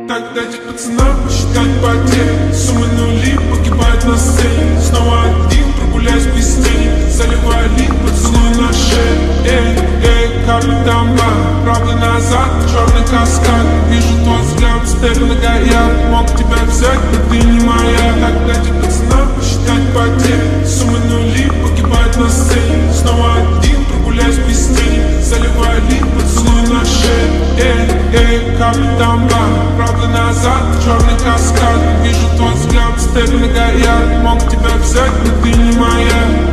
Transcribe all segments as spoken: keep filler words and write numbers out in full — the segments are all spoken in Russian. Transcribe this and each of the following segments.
Так дайте пацанам посчитать потери. Суммы нули погибают на сцене. Снова один, прогуляюсь без тени. Заливаю лик, поцелуй на шее. Эй, эй, капитан Ба, правда назад, черный каскад. Вижу твой взгляд, степь многояд. Мог тебя взять, но ты не моя. Так дайте пацанам посчитать потери. Суммы нули погибают на сцене. Снова один, прогуляюсь без тени. Заливаю лик, поцелуй на шее. Эй, эй, капитан Ба, правда назад, черный каскад. Вижу твой взгляд, степь многояд. Мог тебя взять, но ты не моя.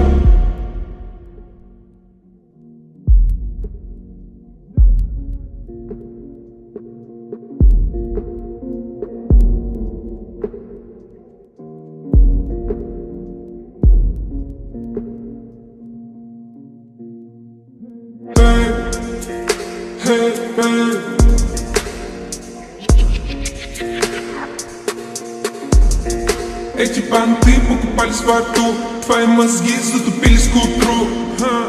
Hey, babe. Эти понты покупались во рту. Твои мозги затупились к утру. Ха.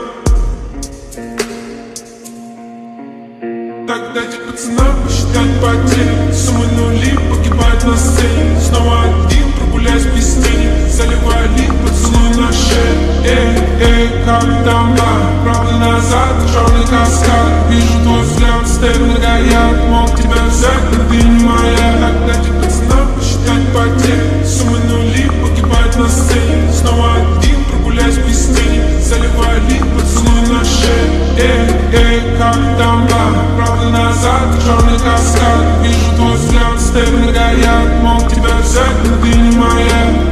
Так дайте пацанам посчитать потери. Суммы нули погибают на сцене. Снова один, прогуляюсь без тени. Заливаю лик, поцелуй на шее. Эй, эй, капитан Ба, правда назад, черный каскад. Вижу твой взгляд, степь многояд. Мог тебя взять, но ты не моя. Так дайте пацанам посчитать потери. Суммы нули погибают на сцене. Снова один, прогуляюсь без тени. Заливаю лик, поцелуй на шее. Эй, эй, капитан Ба, правда назад, черный каскад. Вижу твой взгляд, степь многояд. Мог тебя взять, но ты не моя.